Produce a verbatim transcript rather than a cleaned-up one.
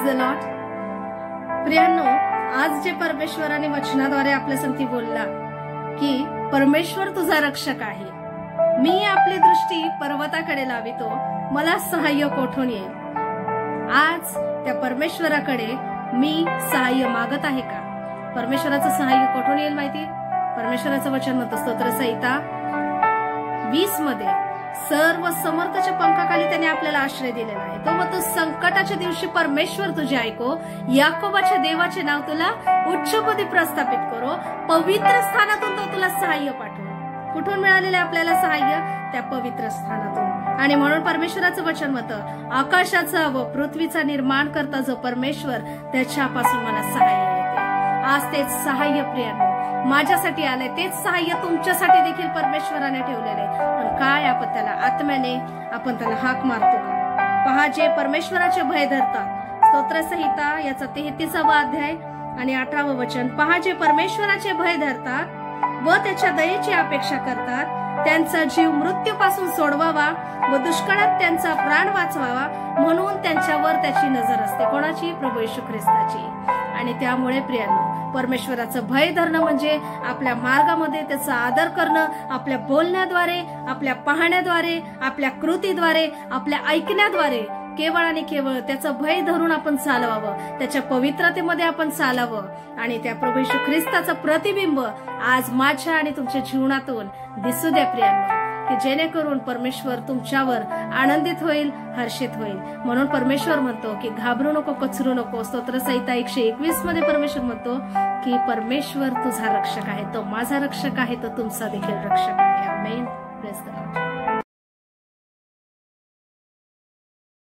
Praise the Lord. प्रियांनो, आज जे परमेश्वराने वचनाद्वारे आपल्या संगती बोलला की परमेश्वर तुझा रक्षक आहे, मी आपली दृष्टी पर्वताकडे लावितो, मला सहाय्य कोठून येईल. आज त्या परमेश्वराकडे मी सहाय्य मागत आहे का? परमेश्वराचं सहाय्य कोठून येईल माहिती? परमेश्वराचं वचन म्हणतं स्तोत्रसंहिता वीस मध्ये, सर्व समर्थाच्या पंखाखाली त्याने आपल्याला आश्रय दिलेला आहे. तो म्हणतो संकटाच्या दिवशी परमेश्वर तुझे ऐको, याकोबाच्या देवाचे नाव तुला उच्चपदी प्रस्थापित करो, पवित्र स्थानातून तो तुला सहाय्य पाठवो. कुठून मिळालेले आपल्याला सहाय्य? त्या पवित्र स्थानातून. आणि म्हणून परमेश्वराचं वचन म्हणतं, आकाशाचा व पृथ्वीचा निर्माण करता जो परमेश्वर, त्याच्यापासून मला सहाय्य येते. आज तेच सहाय्य प्रियांनो माझ्यासाठी आलंय, तेच सहाय्य तुमच्यासाठी देखील परमेश्वराने ठेवलेले. पण काय आपण त्याला आत्म्याने आपण त्याला हाक मारतो का? पहा, जे परमेश्वराचे भय धरतात, स्तोत्रसंहिता याचा तेहतीसावा अध्याय आणि अठरावं वचन. पहा, जे परमेश्वराचे भय धरतात व त्याच्या दयेची अपेक्षा करतात, त्यांचा जीव मृत्यूपासून सोडवावा व दुष्काळात त्यांचा प्राण वाचवावा, म्हणून त्यांच्यावर त्याची नजर असते. कोणाची? प्रभू येशू ख्रिस्ताची. आणि त्यामुळे प्रियांनो, परमेश्वराचं भय धरणं म्हणजे आपल्या मार्गामध्ये त्याचा आदर करणं, आपल्या बोलण्याद्वारे, आपल्या पाहण्याद्वारे, आपल्या कृतीद्वारे, आपल्या ऐकण्याद्वारे केवळ आणि केवळ त्याचं भय धरून आपण चालवावं, त्याच्या पवित्रतेमध्ये आपण चालावं. आणि त्या प्रभू येशू ख्रिस्ताचं प्रतिबिंब आज माझ्या आणि तुमच्या जीवनातून दिसू द्या प्रियांनो, की जेणेकरून परमेश्वर तुमच्यावर आनंदित होईल, हर्षित होईल. म्हणून परमेश्वर म्हणतो की घाबरू नको, कचरू नको. स्तोत्रसंहिता एकशे एकवीस मध्ये परमेश्वर म्हणतो की परमेश्वर तुझा रक्षक आहे, तो माझा रक्षक आहे, तो तुमचा देखील रक्षक आहे. आमेन. Praise the Lord.